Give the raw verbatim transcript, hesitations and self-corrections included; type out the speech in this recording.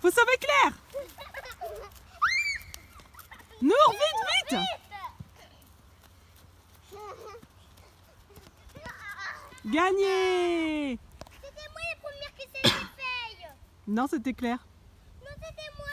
Faut sauver Claire. Nour, vite, vite. Gagné. C'était moi la première qui s'est fait. Non, c'était Claire. Non, c'était moi.